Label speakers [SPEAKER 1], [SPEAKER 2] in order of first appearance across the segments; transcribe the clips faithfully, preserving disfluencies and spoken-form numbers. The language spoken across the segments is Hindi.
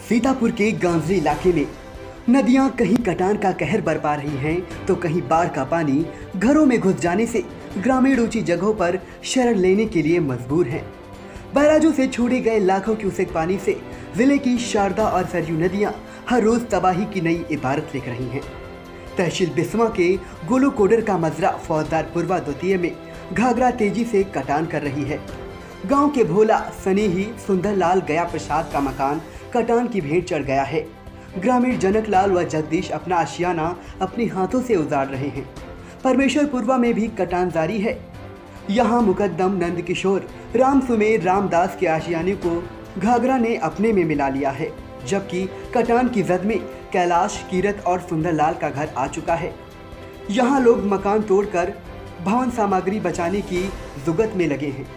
[SPEAKER 1] सीतापुर के गांजरी इलाके में नदियां कहीं कटान का कहर बरपा रही हैं तो कहीं बाढ़ का पानी घरों में घुस जाने से ग्रामीण ऊंची जगहों पर शरण लेने के लिए मजबूर हैं। बैराजों से छोड़े गए लाखों क्यूसेक पानी से जिले की शारदा और सरयू नदियां हर रोज तबाही की नई इबारत लिख रही हैं। तहसील बिस्वा के गोलू कोडर का मजरा फौजदार पुरवा द्वितीय में घाघरा तेजी से कटान कर रही है। गांव के भोला सनेही सुंदरलाल गया प्रसाद का मकान कटान की भेंट चढ़ गया है। ग्रामीण जनकलाल व जगदीश अपना आशियाना अपने हाथों से उजाड़ रहे हैं। परमेश्वरपुरवा में भी कटान जारी है। यहाँ मुकद्दम नंद किशोर राम सुमेर रामदास के आशियाने को घाघरा ने अपने में मिला लिया है, जबकि कटान की जद में कैलाश कीरत और सुंदरलाल का घर आ चुका है। यहाँ लोग मकान तोड़कर भवन सामग्री बचाने की जुगत में लगे हैं।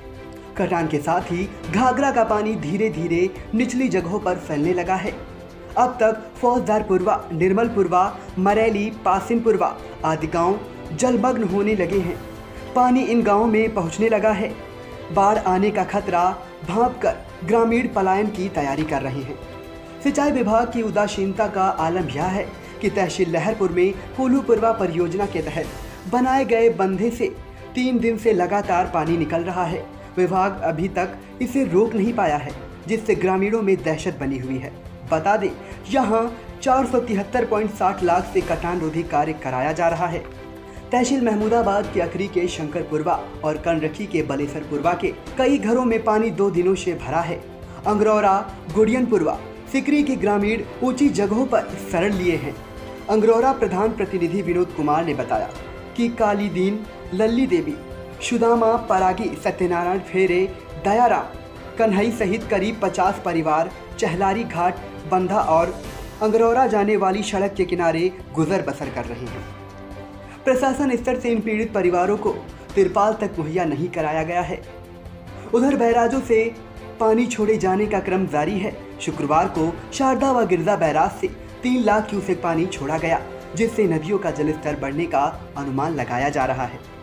[SPEAKER 1] कटान के साथ ही घाघरा का पानी धीरे धीरे निचली जगहों पर फैलने लगा है। अब तक फौजदारपुरवा, निर्मलपुरवा, मरैली, पासिनपुरवा आदि गांव जलमग्न होने लगे हैं। पानी इन गांवों में पहुंचने लगा है। बाढ़ आने का खतरा भांपकर ग्रामीण पलायन की तैयारी कर रहे हैं। सिंचाई विभाग की उदासीनता का आलम यह है कि तहसील लहरपुर में कोलूपुरवा परियोजना के तहत बनाए गए बंधे से तीन दिन से लगातार पानी निकल रहा है। विभाग अभी तक इसे रोक नहीं पाया है, जिससे ग्रामीणों में दहशत बनी हुई है। बता दें, यहाँ चार सौ तिहत्तर पॉइंट साठ लाख से कटान रोधी कार्य कराया जा रहा है। तहसील महमूदाबाद के अखरी के शंकरपुरवा और कनरखी के बलेसरपुरवा के कई घरों में पानी दो दिनों से भरा है। अंगरौरा, गुड़ियनपुरवा, सिकरी के ग्रामीण ऊंची जगहों पर शरण लिए हैं। अंगरौरा प्रधान प्रतिनिधि विनोद कुमार ने बताया कि काली दीन, लल्ली देवी, सुदामा, परागी, सत्यनारायण फेरे, दयाराम, कन्हई सहित करीब पचास परिवार चहलारी घाट, बंधा और अंगरौरा जाने वाली सड़क के किनारे गुजर बसर कर रहे हैं। प्रशासन स्तर से इन पीड़ित परिवारों को तिरपाल तक मुहैया नहीं कराया गया है। उधर बैराजों से पानी छोड़े जाने का क्रम जारी है। शुक्रवार को शारदा व गिरजा बैराज से तीन लाख क्यूसेक पानी छोड़ा गया, जिससे नदियों का जलस्तर बढ़ने का अनुमान लगाया जा रहा है।